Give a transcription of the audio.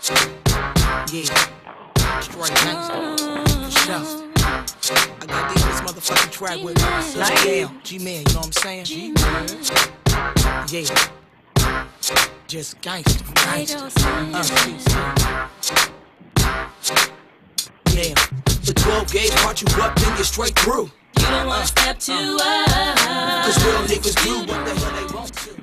Yeah, straight gangsta, for sure. I got this motherfucking track with me. Like damn, G-Man, you know what I'm saying? G-Man. Yeah, just gangsta, yeah, the 12 gauge part you up, then you're straight through. You don't wanna step too up, 'cause real niggas do what the hell they want to.